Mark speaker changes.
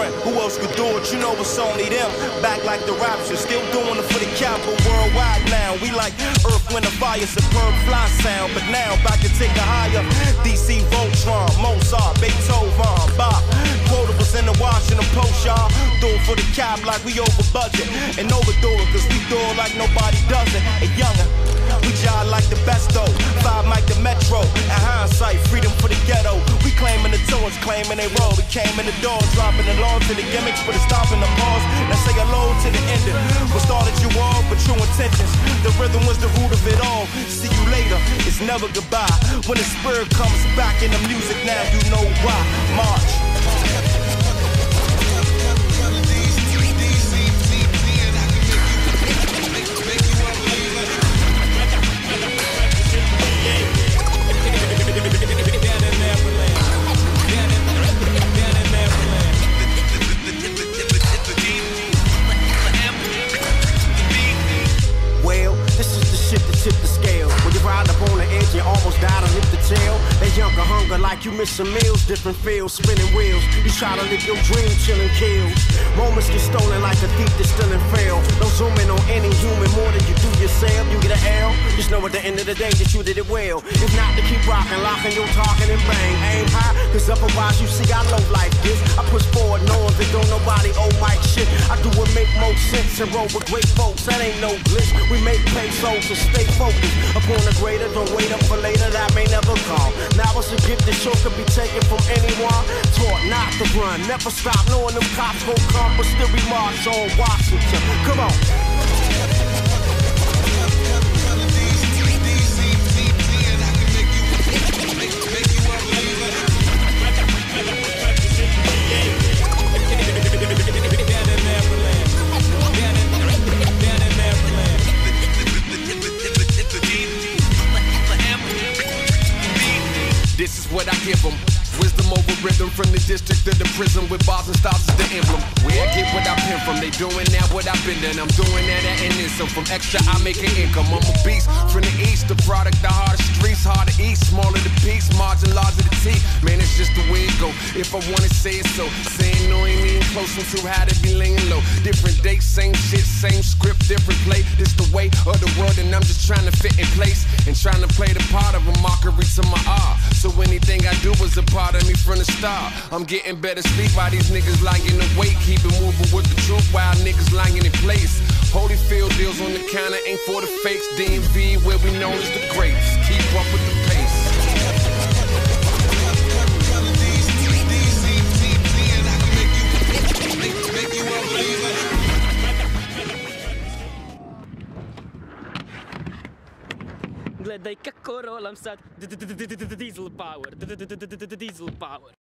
Speaker 1: Who else could do it? You know it's only them. Back like the Raptors, still doing it for the capital worldwide now. We like Earth, Wind, and Fire, superb fly sound. But now back to take it higher. DC, Voltron, Mozart, Beethoven, Bach. Quotables in the Washington Post, y'all. Do it for the cap like we over budget. And overdo it, cause we do it like nobody does it. And younger, we jive like the best though. 5 Mike the Metro. At hindsight, freedom for the ghetto. We claiming the tours, claiming they roll. We came in the door, dropping the law to the gimmicks, but it's stopping the pause. Let's say hello to the ending. What started you all, but true intentions. The rhythm was the root of it all. See you later, it's never goodbye. When the spirit comes back in the music, now you know why. March. Tip the scale. When you ride up on the edge, you almost die to lift the tail. They younger hunger like you missing meals, different fields, spinning wheels. You try to live your dream, chilling kills. Moments get stolen like a thief that's still and fail. No zooming on any human more than you do yourself. You get an L, just know at the end of the day that you did it well. If not, to keep rocking, locking your talking and bang. Aim high, cause otherwise you see I low like this. I push forward knowing that don't nobody owe Mike shit. I do what make most sense and roll with great folks. That ain't no glitch. We make pesos to stay focused upon the greater. Don't wait up for later, that may never come. Now it's a gift that sure could be taken from anyone. Taught not to run, never stop knowing them cops gon' come, but still we march on Washington. Come on.
Speaker 2: This is what I give them. Wisdom over rhythm from the district to the prison with bars and styles is the emblem. Where I get what I pin from, they doing that what I've been done. I'm doing that and then some. From extra I make an income. I'm a beast from the east, the product, the hardest streets, hard to eat, smaller the piece, margin larger the teeth. Man, it's just the way it go. If I wanna say it so, saying no ain't even close. I'm too high to be laying low. Different dates, same shit, same script, different play. This the way of the world, and I'm just trying to fit in place and trying to play the part of a mockery to my art. So anything I do is a part of me from the start. I'm getting better sleep while these niggas lying awake. Keep it moving with the truth while niggas lying in place. Holyfield deals on the counter, ain't for the fakes. DMV where we known as the greats. Keep up with the pace.
Speaker 3: Гледай как королам сад. Diesel power. Diesel power.